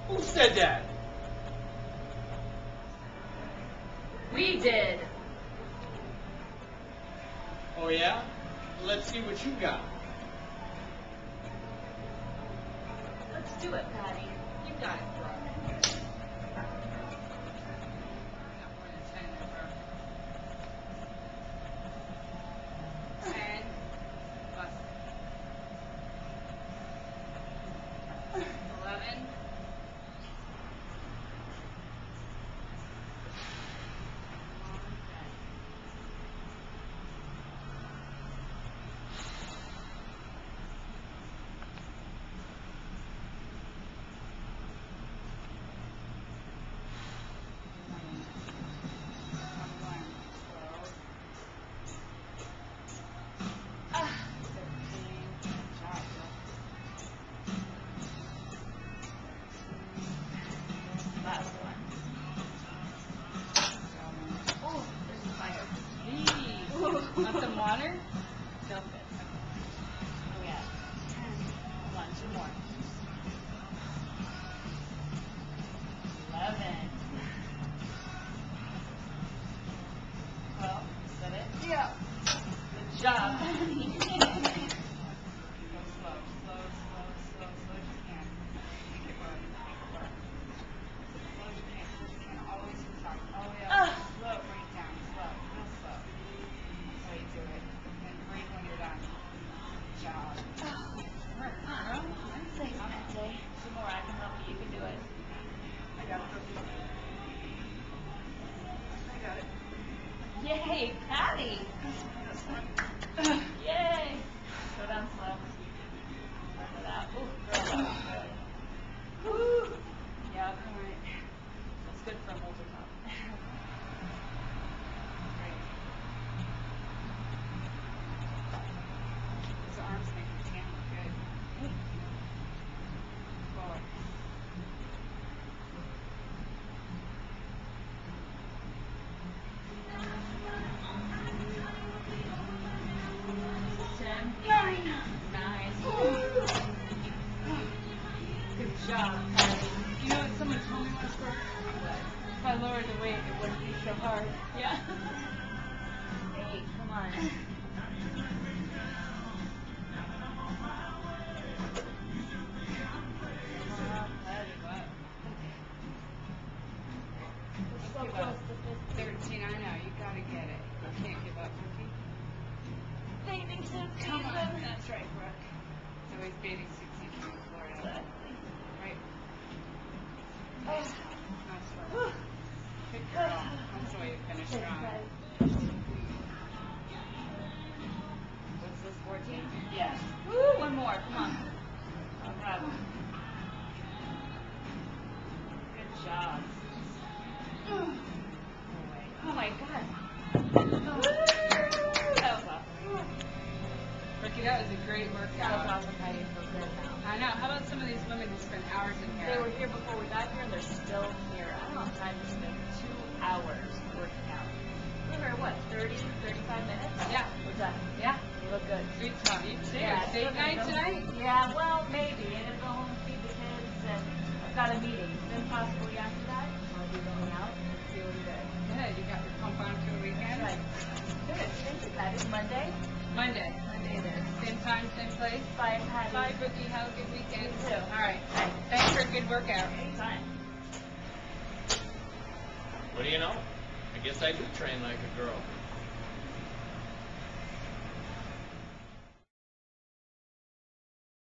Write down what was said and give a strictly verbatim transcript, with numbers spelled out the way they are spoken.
Who said that? We did. Oh yeah? Let's see what you got. Let's do it, Patty. You got it, Brooke. Ten. Plus. Eleven. Last one. Oh, there's a fire. Gee. Want some water? No fit. Oh yeah. Come on, two more. Eleven. Twelve. Is that it? Yeah. Good job. Go slow, slow, slow, slow, slow as you can. Make it work. Make it work. Slow as you can, slow as you can. Always talk. Oh yeah. Slow. Bring it down. Slow. Real slow. That's how you do it. And breathe when you're done. Good job. Work, girl. Thanks, Patty. Two more. I can help you. You can do it. I got it. I got it. Yay, Patty! Yay! Go down slow. Work it out. Ooh, girl, that was good. Woo! Yeah, all right. That's good for a multi top. Great. Those arms make your tan look good. Forward. Ten. Nine. Nine. Good job, Patty. You know what someone told me once, Brooke? If I lowered the weight, it wouldn't be so hard. Yeah. Eight. Come on. Come on, Patty. What? Let's So give close up. to fifty. Thirteen. I know. You gotta get it. You can't give up, Brookie. Bathing suit Come on. season. That's right, Brooke. It's always bathing suit season in Florida. Exactly. Right? Oh. Nice work. Good girl. That's the way you finish Thanks, strong. Patty. What's this, fourteen? Yeah. Woo, one more. Come on. No problem. Good job. Oh, wait. Oh my God. Woo! That was awesome. Ricky, that was a great That was workout. awesome, Patty. I feel good now. I know. How about some of these women who spend hours in here? They were here before we got here, and they're still here. I don't have time to spend two hours working out. We were, what, thirty, thirty-five minutes? Yeah. We're done. Yeah. We look good. Sweet job. You too. Yeah, Date night go- tonight? Yeah, well, maybe. I'm gonna go home, feed the kids, and I've got a meeting. Then possibly after that, I'll be going out and feeling good. Good. You got your pump on for the weekend? That's right. Good. Thank you, Patty. Monday? Monday. Monday there. Same time, same place. Bye, Patty. Bye, Brookie. Have a good weekend. You too. All right. Thanks for a good workout. Anytime. What do you know? I guess I do train like a girl.